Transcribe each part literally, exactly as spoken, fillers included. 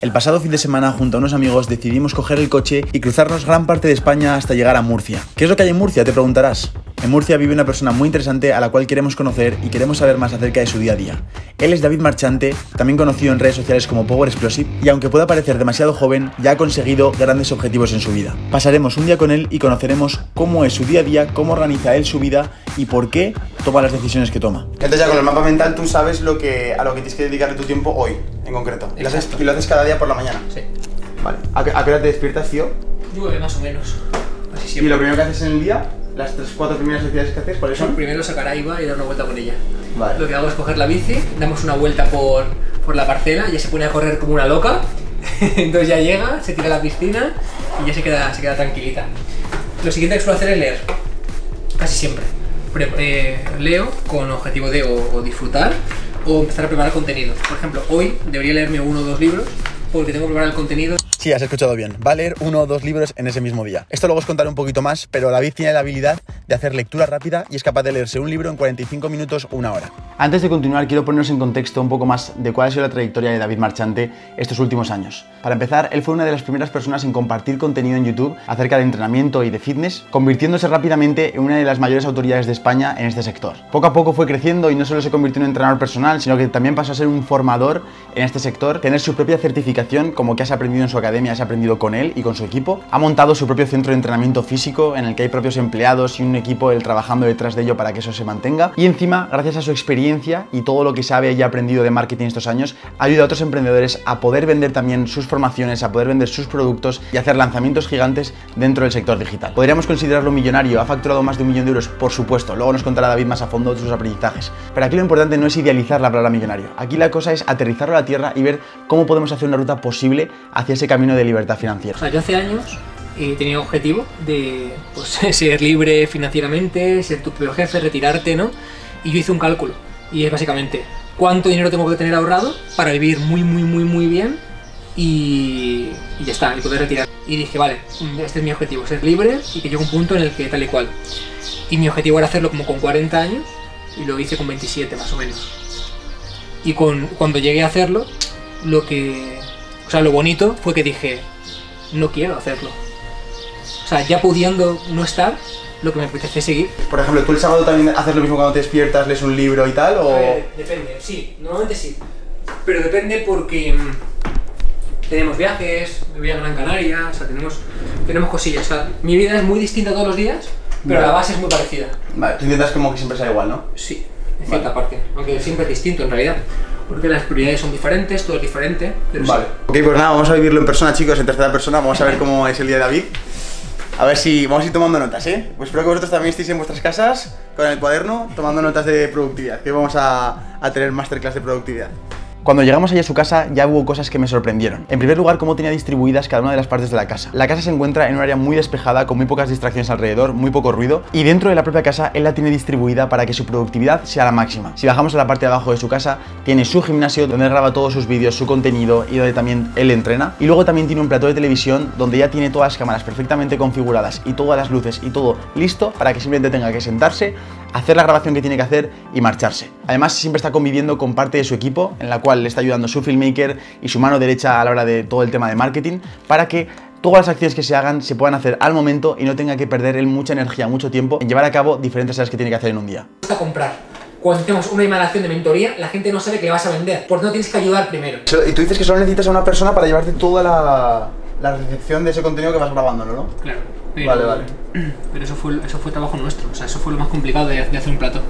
El pasado fin de semana, junto a unos amigos, decidimos coger el coche y cruzarnos gran parte de España hasta llegar a Murcia. ¿Qué es lo que hay en Murcia?, te preguntarás. En Murcia vive una persona muy interesante a la cual queremos conocer y queremos saber más acerca de su día a día. Él es David Marchante, también conocido en redes sociales como Power Explosive, y aunque pueda parecer demasiado joven, ya ha conseguido grandes objetivos en su vida. Pasaremos un día con él y conoceremos cómo es su día a día, cómo organiza él su vida y por qué toma las decisiones que toma. Entonces ya con el mapa mental tú sabes lo que, a lo que tienes que dedicarle tu tiempo hoy, en concreto. Y lo, haces, y lo haces cada día por la mañana. Sí. Vale. ¿A qué, a qué hora te despiertas, tío? Nueve más o menos. Así siempre. ¿Y lo primero que haces en el día? Las tres, cuatro primeras actividades que haces, ¿cuáles son? Primero sacar a Iva y dar una vuelta con ella. Vale. Lo que hago es coger la bici, damos una vuelta por, por la parcela, ya se pone a correr como una loca. Entonces ya llega, se tira a la piscina y ya se queda, se queda tranquilita. Lo siguiente que suelo hacer es leer. Casi siempre. Pre eh, leo con objetivo de o, o disfrutar o empezar a preparar contenido. Por ejemplo, hoy debería leerme uno o dos libros porque tengo que preparar el contenido. Sí, has escuchado bien. Va a leer uno o dos libros en ese mismo día. Esto luego os contaré un poquito más, pero David tiene la habilidad de hacer lectura rápida y es capaz de leerse un libro en cuarenta y cinco minutos o una hora. Antes de continuar, quiero ponernos en contexto un poco más de cuál ha sido la trayectoria de David Marchante estos últimos años. Para empezar, él fue una de las primeras personas en compartir contenido en YouTube acerca de entrenamiento y de fitness, convirtiéndose rápidamente en una de las mayores autoridades de España en este sector. Poco a poco fue creciendo y no solo se convirtió en un entrenador personal, sino que también pasó a ser un formador en este sector, tener su propia certificación, como que has aprendido en su academia, has aprendido con él y con su equipo. Ha montado su propio centro de entrenamiento físico en el que hay propios empleados y un equipo él trabajando detrás de ello para que eso se mantenga. Y encima, gracias a su experiencia y todo lo que sabe y ha aprendido de marketing estos años, ayuda a otros emprendedores a poder vender también sus formaciones, a poder vender sus productos y hacer lanzamientos gigantes dentro del sector digital. Podríamos considerarlo millonario, ha facturado más de un millón de euros, por supuesto. Luego nos contará David más a fondo de sus aprendizajes. Pero aquí lo importante no es idealizar la palabra millonario. Aquí la cosa es aterrizarlo a la tierra y ver cómo podemos hacer una ruta posible hacia ese camino de libertad financiera. O sea, yo hace años eh, tenía objetivo de pues, ser libre financieramente, ser tu propio jefe, retirarte, ¿no? Y yo hice un cálculo y es básicamente cuánto dinero tengo que tener ahorrado para vivir muy, muy, muy, muy bien y, y ya está, y poder retirar. Y dije, vale, este es mi objetivo, ser libre y que llegue un punto en el que tal y cual. Y mi objetivo era hacerlo como con cuarenta años y lo hice con veintisiete más o menos. Y con, cuando llegué a hacerlo, lo que... O sea, lo bonito fue que dije, no quiero hacerlo. O sea, ya pudiendo no estar, lo que me apetece seguir. Por ejemplo, ¿tú el sábado también haces lo mismo cuando te despiertas, lees un libro y tal? O... A ver, depende, sí, normalmente sí. Pero depende porque mmm, tenemos viajes, me voy a Gran Canaria, o sea, tenemos, tenemos cosillas. O sea, mi vida es muy distinta todos los días, pero vale, la base es muy parecida. Vale, tú intentas como que siempre sea igual, ¿no? Sí, en cierta vale. parte, aunque siempre es distinto en realidad. Porque las prioridades son diferentes, todo es diferente, pero vale. Sí. Ok, pues nada, vamos a vivirlo en persona, chicos, en tercera persona. Vamos a ver cómo es el día de David. A ver si vamos a ir tomando notas, ¿eh? Pues espero que vosotros también estéis en vuestras casas con el cuaderno tomando notas de productividad, que vamos a, a tener masterclass de productividad. Cuando llegamos allá a su casa ya hubo cosas que me sorprendieron. En primer lugar, cómo tenía distribuidas cada una de las partes de la casa. La casa se encuentra en un área muy despejada, con muy pocas distracciones alrededor, muy poco ruido, y dentro de la propia casa él la tiene distribuida para que su productividad sea la máxima. Si bajamos a la parte de abajo de su casa, tiene su gimnasio donde él graba todos sus vídeos, su contenido y donde también él entrena. Y luego también tiene un plató de televisión donde ya tiene todas las cámaras perfectamente configuradas y todas las luces y todo listo para que simplemente tenga que sentarse, hacer la grabación que tiene que hacer y marcharse. Además, siempre está conviviendo con parte de su equipo, en la cual le está ayudando su filmmaker y su mano derecha a la hora de todo el tema de marketing, para que todas las acciones que se hagan se puedan hacer al momento y no tenga que perder él mucha energía, mucho tiempo en llevar a cabo diferentes tareas que tiene que hacer en un día. A comprar. Cuando tenemos una emanación de mentoría, la gente no sabe que le vas a vender, porque no tienes que ayudar primero. Y tú dices que solo necesitas a una persona para llevarte toda la, la recepción de ese contenido que vas grabándolo, ¿no? Claro. Pero, vale, vale. Pero eso fue, eso fue trabajo nuestro, o sea, eso fue lo más complicado de, de hacer un plato.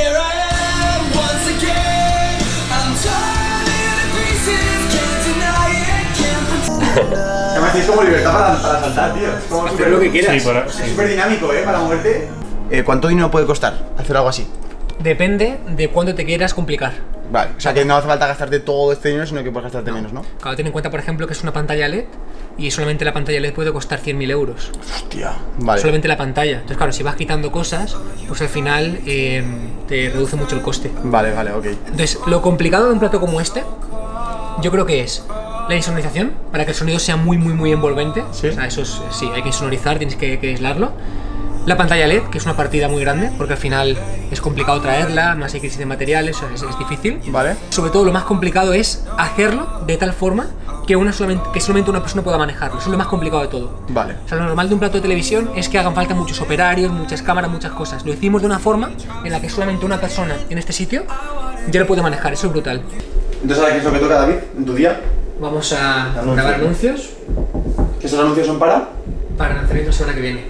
Además tienes como libertad para, para saltar, tío. Es como hacer lo que quieras. Sí, para, sí. Es súper dinámico, ¿eh? Para moverte. Eh, ¿Cuánto dinero puede costar hacer algo así? Depende de cuánto te quieras complicar. Vale, o sea que no hace falta gastarte todo este dinero, sino que puedes gastarte no. menos, ¿no? Claro, ten en cuenta, por ejemplo, que es una pantalla L E D y solamente la pantalla L E D puede costar cien mil euros. Hostia, vale. Solamente la pantalla. Entonces, claro, si vas quitando cosas, pues al final eh, te reduce mucho el coste. Vale, vale, ok. Entonces, lo complicado de un plato como este, yo creo que es la insonorización, para que el sonido sea muy, muy, muy envolvente. ¿Sí? O sea, eso es, sí, hay que insonorizar, tienes que, que aislarlo. La pantalla L E D, que es una partida muy grande, porque al final es complicado traerla, más hay crisis de materiales, es, es difícil. Vale. Sobre todo lo más complicado es hacerlo de tal forma que, una solamente, que solamente una persona pueda manejarlo. Eso es lo más complicado de todo. Vale. O sea, lo normal de un plato de televisión es que hagan falta muchos operarios, muchas cámaras, muchas cosas. Lo hicimos de una forma en la que solamente una persona en este sitio ya lo puede manejar. Eso es brutal. Entonces, ¿sabes qué es lo que toca, David, en tu día? Vamos a Anuncio. grabar anuncios. ¿Que esos anuncios son para? Para el lanzamiento la semana que viene.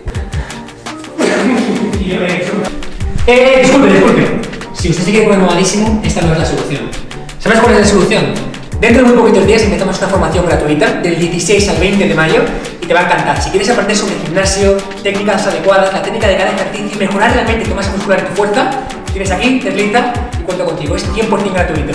eh, disculpe, disculpe. Si usted se quiere poner mamadísimo, esta no es la solución. ¿Sabes cuál es la solución? Dentro de muy poquitos días empezamos una formación gratuita del dieciséis al veinte de mayo y te va a encantar. Si quieres aprender sobre gimnasio, técnicas adecuadas, la técnica de cada ejercicio y mejorar realmente tu masa muscular y tu fuerza, tienes aquí, desliza y cuento contigo. Es cien por cien gratuito.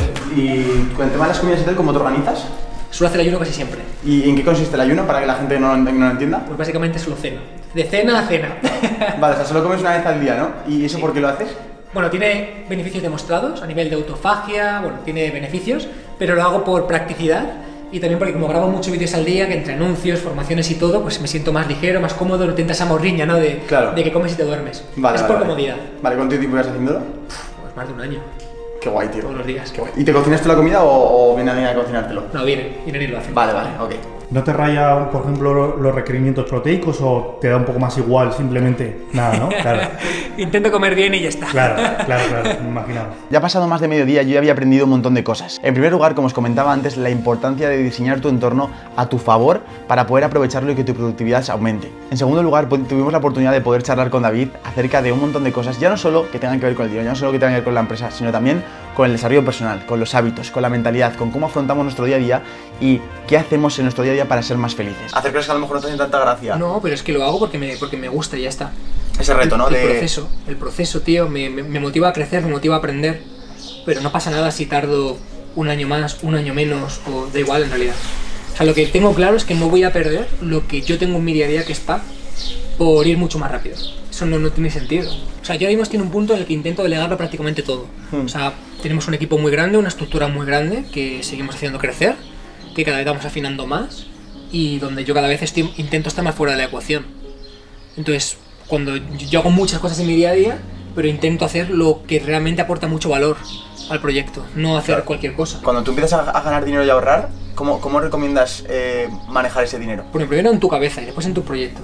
Y con el tema de las comidas y tal, ¿cómo te organizas? Suelo hacer ayuno casi siempre. ¿Y en qué consiste el ayuno para que la gente no, no lo entienda? Pues básicamente solo cena. De cena a cena. Vale, o sea, solo comes una vez al día, ¿no? ¿Y eso Sí. por qué lo haces? Bueno, tiene beneficios demostrados a nivel de autofagia, bueno, tiene beneficios, pero lo hago por practicidad y también porque como grabo muchos vídeos al día, que entre anuncios, formaciones y todo, pues me siento más ligero, más cómodo, no tienes esa morriña, ¿no? De, Claro. de que comes y te duermes. Vale, es vale, por vale. comodidad. Vale, ¿cuánto tiempo llevas haciéndolo? Pues más de un año, Qué guay, tío. todos los días. Qué guay. ¿Y te cocinas tú la comida o, o viene alguien a cocinártelo? No, viene, viene y lo hace. Vale, vale, ok. ¿No te raya, por ejemplo, los requerimientos proteicos o te da un poco más igual, simplemente nada, ¿no? Claro, Intento comer bien y ya está. claro, claro, claro, me imaginaba. Ya ha pasado más de mediodía y yo ya había aprendido un montón de cosas. En primer lugar, como os comentaba antes, la importancia de diseñar tu entorno a tu favor para poder aprovecharlo y que tu productividad se aumente. En segundo lugar, tuvimos la oportunidad de poder charlar con David acerca de un montón de cosas, ya no solo que tengan que ver con el dinero, ya no solo que tengan que ver con la empresa, sino también con el desarrollo personal, con los hábitos, con la mentalidad, con cómo afrontamos nuestro día a día y qué hacemos en nuestro día a día para ser más felices. Hacer cosas que a lo mejor no te hacen tanta gracia. No, pero es que lo hago porque me, porque me gusta y ya está. Ese reto, ¿no? El, de... el proceso, el proceso, tío, me, me, me motiva a crecer, me motiva a aprender, pero no pasa nada si tardo un año más, un año menos, o da igual en realidad. O sea, lo que tengo claro es que no voy a perder lo que yo tengo en mi día a día, que es paz, por ir mucho más rápido. Eso no, no tiene sentido. O sea, yo ahora mismo estoy en un punto en el que intento delegarlo prácticamente todo. Hmm. O sea, tenemos un equipo muy grande, una estructura muy grande, que seguimos haciendo crecer, que cada vez vamos afinando más, y donde yo cada vez estoy, intento estar más fuera de la ecuación. Entonces, cuando yo hago muchas cosas en mi día a día, pero intento hacer lo que realmente aporta mucho valor al proyecto, no hacer Claro. cualquier cosa. Cuando tú empiezas a, a ganar dinero y a ahorrar, ¿cómo, cómo recomiendas eh, manejar ese dinero? Bueno, primero en tu cabeza y después en tus proyectos.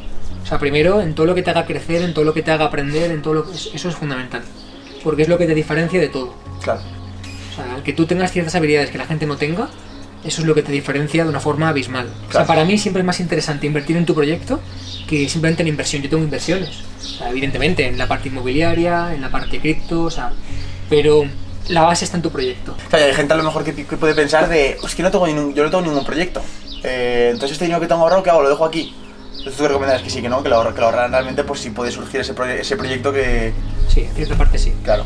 O sea, primero en todo lo que te haga crecer, en todo lo que te haga aprender, en todo lo que... Eso es fundamental. Porque es lo que te diferencia de todo. Claro. O sea, el que tú tengas ciertas habilidades que la gente no tenga, eso es lo que te diferencia de una forma abismal. O sea, Claro. para mí siempre es más interesante invertir en tu proyecto que simplemente en inversión. Yo tengo inversiones, o sea, evidentemente, en la parte inmobiliaria, en la parte cripto, o sea, pero la base está en tu proyecto. O sea, hay gente a lo mejor que, que puede pensar de, es que no tengo ningún, yo no tengo ningún proyecto. Eh, entonces este dinero que tengo ahorrado, ¿qué hago? Lo dejo aquí. Entonces tú recomendarías que sí, que no, que lo, ahorra- que lo ahorraran realmente, pues si puede surgir ese, proye- ese proyecto que... Sí, en cierta parte sí. Claro.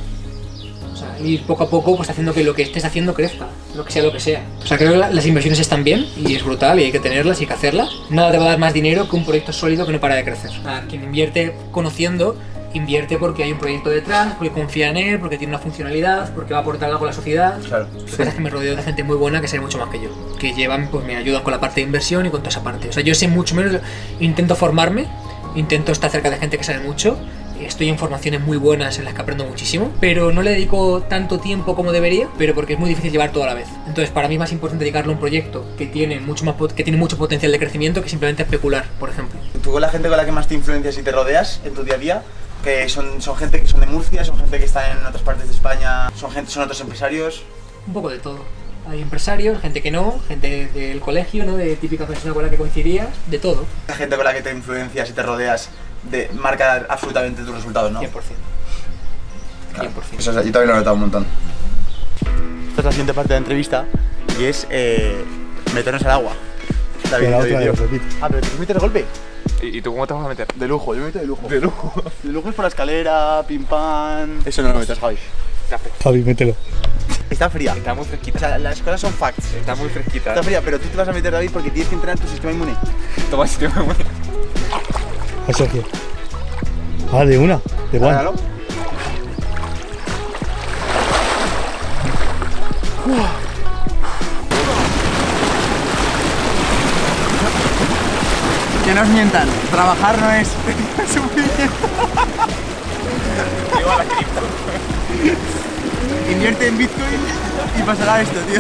O sea, ir poco a poco pues haciendo que lo que estés haciendo crezca, lo que sea lo que sea. O sea, creo que la- las inversiones están bien y es brutal y hay que tenerlas y hay que hacerlas. Nada te va a dar más dinero que un proyecto sólido que no para de crecer. O sea, quien invierte conociendo, invierte porque hay un proyecto detrás, porque confía en él, porque tiene una funcionalidad, porque va a aportar algo a la sociedad. Claro. Lo que pasa es que me rodeo de gente muy buena que sabe mucho más que yo, que llevan, pues me ayudan con la parte de inversión y con toda esa parte. O sea, yo sé mucho menos, intento formarme, intento estar cerca de gente que sabe mucho, estoy en formaciones muy buenas en las que aprendo muchísimo, pero no le dedico tanto tiempo como debería, pero porque es muy difícil llevar todo a la vez. Entonces, para mí es más importante dedicarle a un proyecto que tiene mucho más pot- que tiene mucho potencial de crecimiento que simplemente especular, por ejemplo. Tú con la gente con la que más te influencias y te rodeas en tu día a día, que son, son gente que son de Murcia, son gente que está en otras partes de España, son, gente, son otros empresarios... Un poco de todo. Hay empresarios, gente que no, gente del colegio, ¿no? De típica persona con la que coincidías, de todo. La gente con la que te influencias y te rodeas de, marca absolutamente tus resultados, ¿no? cien por cien. Claro. cien por cien. Eso es- yo también lo he notado un montón. Esta es la siguiente parte de la entrevista y es eh, meternos al agua. David, Que la David, otra tío. vez, repito. Ah, pero ¿te metes de golpe? ¿Y, ¿Y tú cómo te vas a meter? De lujo, yo me meto de lujo. De lujo. De lujo es por la escalera, pim pam... Eso no lo metes, Javi. Está, fre- Javi, mételo. Está fría. está muy O fresquita. sea, las cosas son facts. Está muy fresquita. Está fría, pero tú te vas a meter, David, porque tienes que entrenar tu sistema inmune. Toma si te me muero. A Sergio. Ah, de una, de one. Hágalo. Que no os mientan, trabajar no es suficiente. Igual a cripto. Invierte en Bitcoin y pasará esto, tío.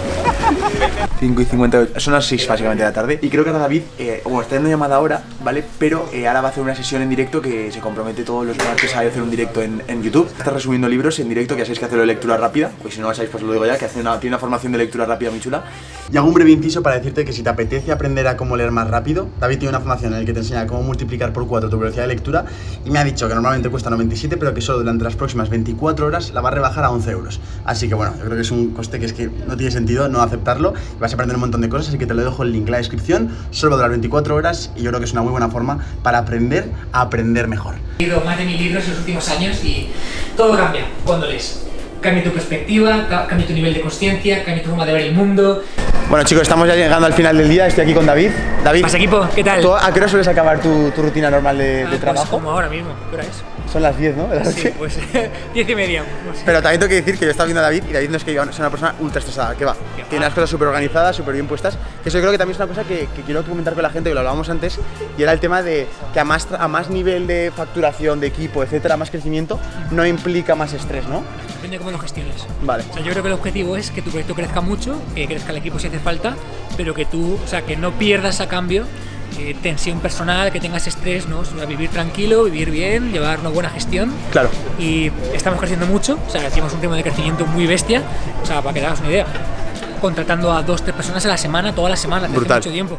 cinco y cincuenta y ocho, son las seis básicamente de la tarde. Y creo que ahora David, eh, bueno, está dando llamada ahora, ¿vale? Pero eh, ahora va a hacer una sesión en directo que se compromete todos los martes a hacer un directo en, en YouTube. Está resumiendo libros en directo, que ya sabéis que hace de lectura rápida. Pues si no lo sabéis, pues lo digo ya, que hace una, tiene una formación de lectura rápida muy chula. Y hago un breve inciso para decirte que si te apetece aprender a cómo leer más rápido, David tiene una formación en la que te enseña cómo multiplicar por cuatro tu velocidad de lectura. Y me ha dicho que normalmente cuesta noventa y siete, pero que solo durante las próximas veinticuatro horas la va a rebajar a once euros. Así que bueno, yo creo que es un coste que es que no tiene sentido no aceptarlo. Y vas a aprender un montón de cosas, así que te lo dejo el link en la descripción. Solo va a durar veinticuatro horas y yo creo que es una muy buena forma para aprender a aprender mejor. He leído más de mil libros en los últimos años y todo cambia cuando lees. Cambia tu perspectiva, cambia tu nivel de consciencia, cambia tu forma de ver el mundo. Bueno chicos, estamos ya llegando al final del día, estoy aquí con David. David, ¿Pasa equipo? ¿Qué tal? ¿tú a qué hora sueles acabar tu, tu rutina normal de, ah, de trabajo? Pues como ahora mismo, ¿qué hora es? Son las diez, ¿no? ¿De la Sí, noche? pues diez y media. No sé. Pero también tengo que decir que yo estaba viendo a David y David no es que sea una persona ultra estresada, que va, tiene las cosas súper organizadas, súper bien puestas, que eso yo creo que también es una cosa que, que quiero comentar con la gente, que lo hablábamos antes, y era el tema de que a más, a más nivel de facturación, de equipo, etcétera, más crecimiento, no implica más estrés, ¿no? Depende de cómo lo gestiones. Vale. O sea, yo creo que el objetivo es que tu proyecto crezca mucho, que crezca el equipo si hace falta, pero que tú, o sea, que no pierdas a cambio eh, tensión personal, que tengas estrés, ¿no? O sea, vivir tranquilo, vivir bien, llevar una buena gestión. Claro. Y estamos creciendo mucho, o sea, tenemos un ritmo de crecimiento muy bestia, o sea, para que te hagas una idea, contratando a dos, tres personas a la semana, toda la semana, desde hace mucho tiempo.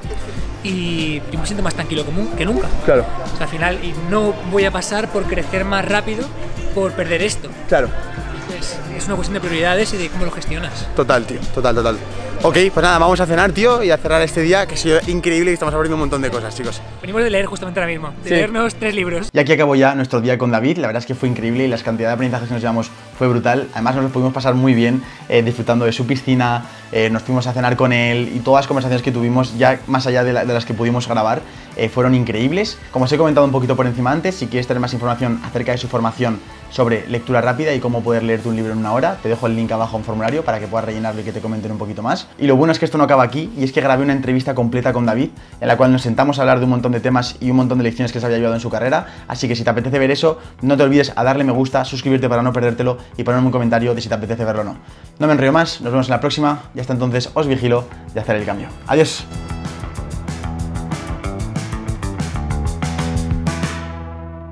Y yo me siento más tranquilo que nunca. Claro. O sea, al final, y no voy a pasar por crecer más rápido por perder esto. Claro. Es, es una cuestión de prioridades y de cómo lo gestionas. Total, tío, total, total. Ok, pues nada, vamos a cenar, tío, y a cerrar este día, que ha sido increíble y estamos abriendo un montón de cosas, chicos. Venimos de leer justamente ahora mismo, de sí. leernos tres libros. Y aquí acabó ya nuestro día con David, la verdad es que fue increíble y la cantidad de aprendizajes que nos llevamos fue brutal. Además nos lo pudimos pasar muy bien, eh, disfrutando de su piscina, eh, nos fuimos a cenar con él y todas las conversaciones que tuvimos, ya más allá de, la, de las que pudimos grabar, eh, fueron increíbles. Como os he comentado un poquito por encima antes, si quieres tener más información acerca de su formación sobre lectura rápida y cómo poder leerte un libro en una hora, te dejo el link abajo en formulario para que puedas rellenarlo y que te comenten un poquito más. Y lo bueno es que esto no acaba aquí, y es que grabé una entrevista completa con David, en la cual nos sentamos a hablar de un montón de temas y un montón de lecciones que se había llevado en su carrera, así que si te apetece ver eso, no te olvides a darle me gusta, suscribirte para no perdértelo y ponerme un comentario de si te apetece verlo o no. No me enrollo más, nos vemos en la próxima y hasta entonces os vigilo de hacer el cambio. Adiós.